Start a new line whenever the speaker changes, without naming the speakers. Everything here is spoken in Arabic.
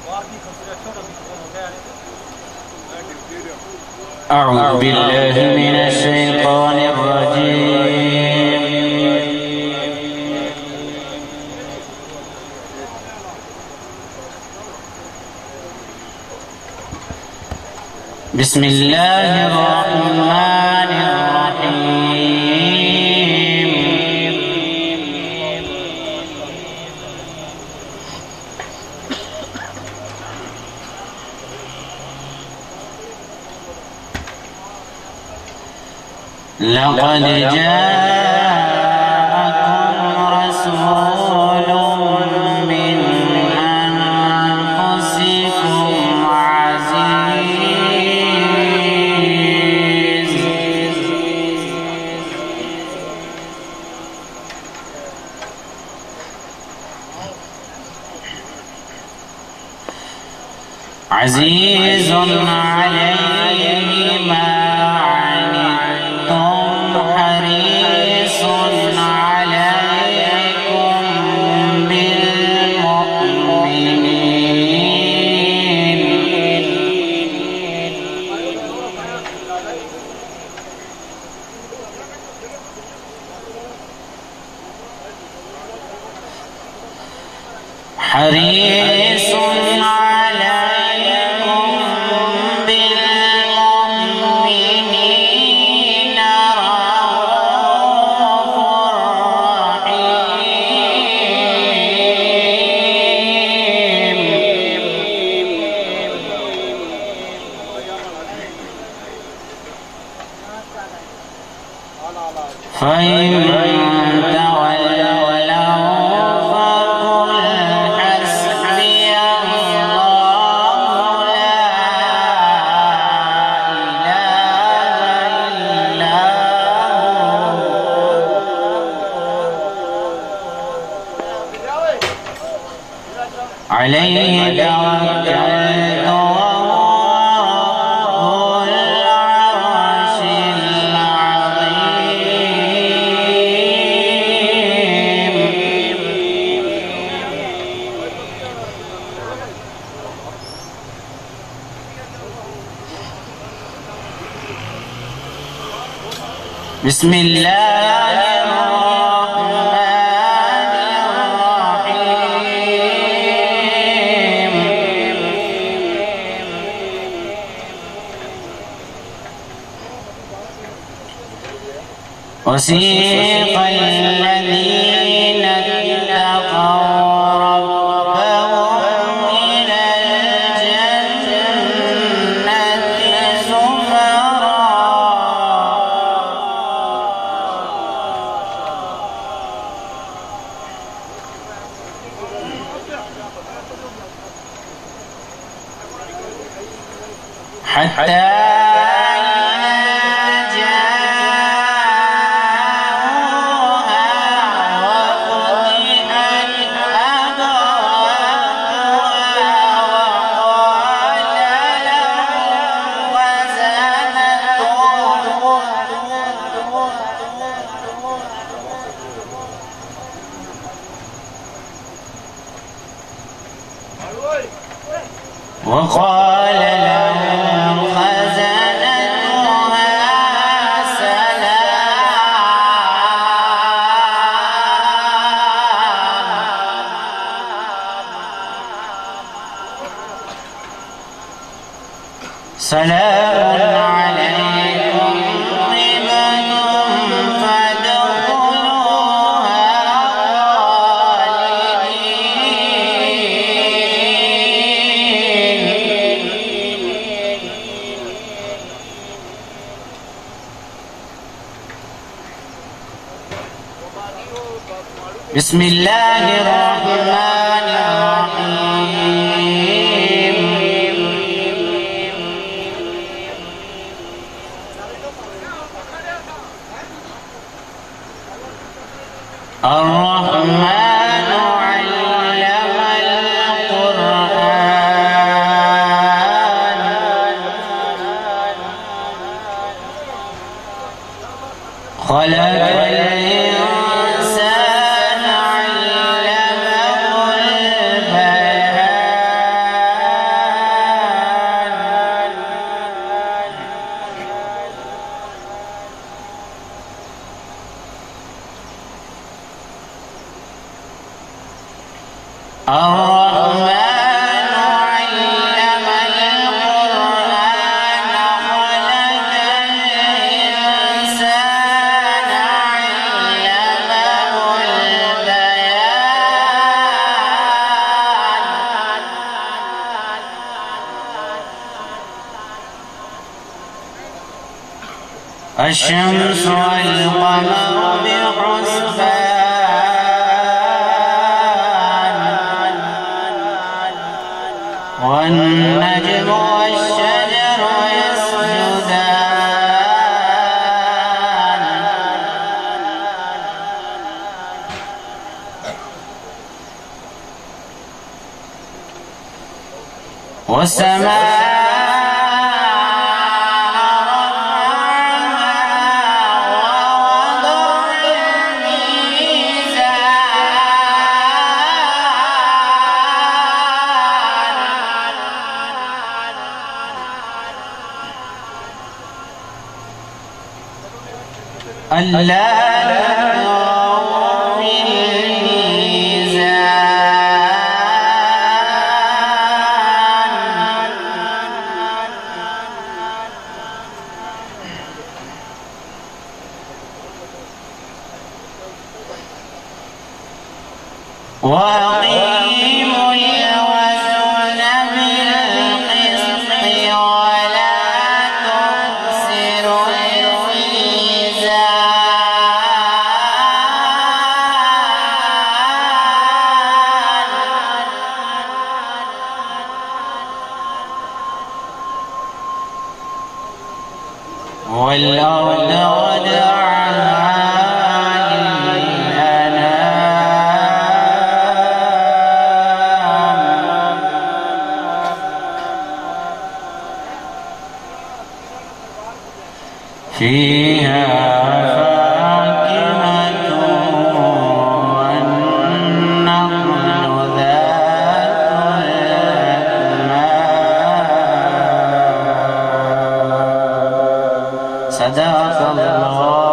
أعوذ بالله من الشيطان الرجيم. بسم الله الرحمن الرحيم. لقد جاءكم رسول من أنفسكم عزيز عليه ما عنتم حريص عليكم بالمؤمنين حريص فإن تولوا فقل حسبي الله لا إله إلا هو عليه توكلت بسم الله الرحمن الرحيم. وسيق الذين اتقوا ربهم إلى الجنة زمرا حتى وقال لهم خزنتها سلام عليكم طبتم فادخلوها بسم الله الرحمن الرحيم. الرحمن علم القرآن خلق الإنسان علمه البيان الشمس والقمر بحسبان والنجم والشجر يسجدان والسماء ألا تطغوا في الميزان وأقيموا الوزن بالقسط ولا تخسروا والأرض وضعها للأنام فيها فاكهة والنخل ذات الأكمام. صدق الله.